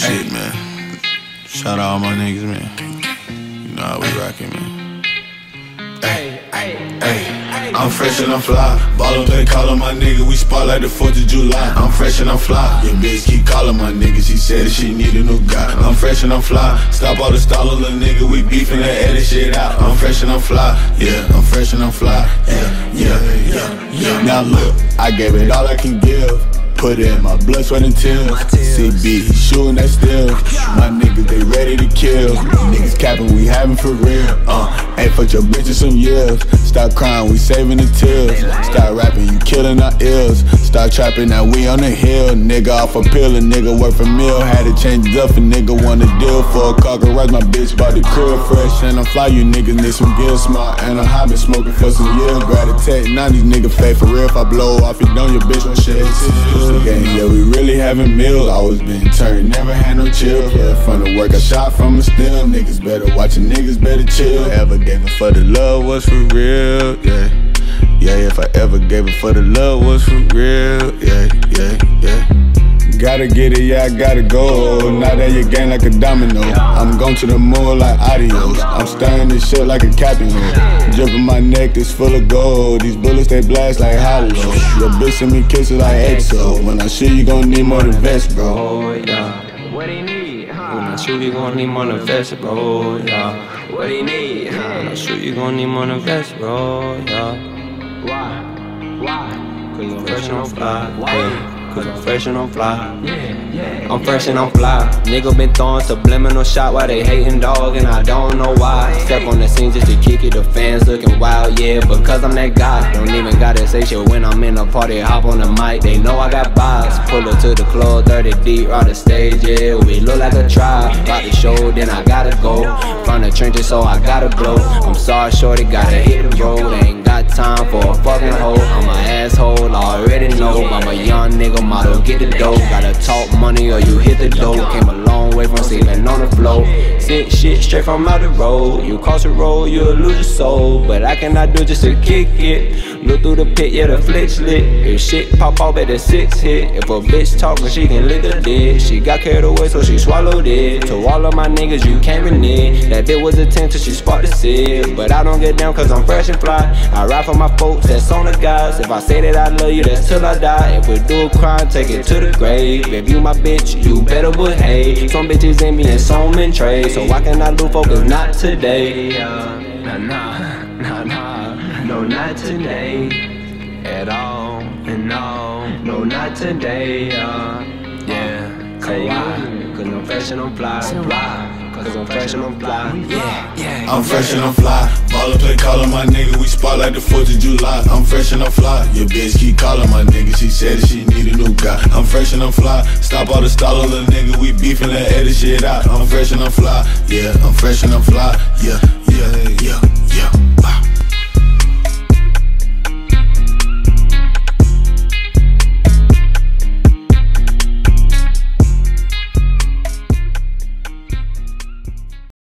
shit, man. Shout out all my niggas, man. You know how we rockin', man. Hey, I'm fresh and I'm fly. Ballin' play, callin' my nigga. We spot like the 4th of July. I'm fresh and I'm fly. Your bitch keep callin' my nigga. She said that she need a new guy. I'm fresh and I'm fly. Stop all the stall, little nigga. We beefin' and edit shit out. I'm fresh and I'm fly. Yeah, I'm fresh and I'm fly. Yeah. Now look, I gave it all I can give. Put it in my blood, sweat, and tears. CB, shooting that still. My niggas, they ready to kill. Niggas capping, we having for real. Ain't fucked your bitch in some years. Stop crying, we saving the tears. Stop rapping, you killing our ears. Stop trapping, now we on the hill. Nigga off a pill, a nigga work for meal. Had to change it up, a nigga want a deal for a car garage. My bitch bought the crib fresh and I'm fly. You niggas need some gear smart. And I'm been smoking for some years. Grab a tech, now these niggas fake for real. If I blow off, you don't, your bitch won't shed tears. Yeah, we really having meals. Always been turned, never had no chill. Yeah, from the work I shot from a still. Niggas better watch it, niggas better chill. Ever gave it for the love was for real, yeah, if I ever gave it for the love was for real, yeah. Gotta get it, yeah, I gotta go. Now that you game like a domino. I'm going to the moon like adios. I'm stirring this shit like a captain hole. Dripping my neck is full of gold. These bullets they blast like hollow. Your bitch send me kisses like EXO. When I shoot you gon' need more than vest, bro. Oh yeah, what he need? When I shoot you gon' need more than vest, bro. Yeah, what he need? When I shoot you gon' need more than vest, bro. Yeah. Why? Cause I'm fresh and I'm fly. Cause I'm fresh and I'm fly. I'm fresh and I'm fly. Nigga been throwing subliminal shot while they hating, dog, and I don't know why. Step on the scene just to kick it, the fans looking wild, yeah, because I'm that guy. Don't even gotta say shit when I'm in a party, hop on the mic, they know I got vibes. Pull up to the club, 30 deep, on the stage, yeah, we look like a tribe. About the show, then I gotta go. From the trenches, so I gotta blow. I'm sorry, shorty, gotta hit the road. Ain't got time for a fucking hoe. I'm an asshole, already know. I'm a young nigga, model, get the dough. Gotta talk money or you hit the dough. Came a long way from sleeping on the floor. Sick shit straight from out the road. You cross the road, you'll lose your soul. But I cannot do just to kick it. Look through the pit, yeah, the flick's lit. If shit pop off at the 6 hit. If a bitch talking, she can lick a dick. She got carried away, so she swallowed it. To all of my niggas, you can't renege. That bitch was a 10 till she spotted the 6. But I don't get down cause I'm fresh and fly. I ride for my folks, that's on the guys. If I say that I love you, that's till I die. If we do a crime, take it to the grave. If you my bitch, you better behave. Some bitches in me and some in trade. So why can I do focus? Not today. No, not today at all. And no, not today. Yeah, cause I'm fresh and I'm fly. Cause I'm fresh and I'm fly. Yeah. I'm fresh and I'm fly. Ballin' play, callin' my nigga. We spot like the 4th of July. I'm fresh and I'm fly. Your bitch keep callin' my nigga. She said that she need a new guy. I'm fresh and I'm fly. Stop all the stall, little nigga. We beefin' and edit shit out. I'm fresh and I'm fly. Yeah, I'm fresh and I'm fly. Yeah.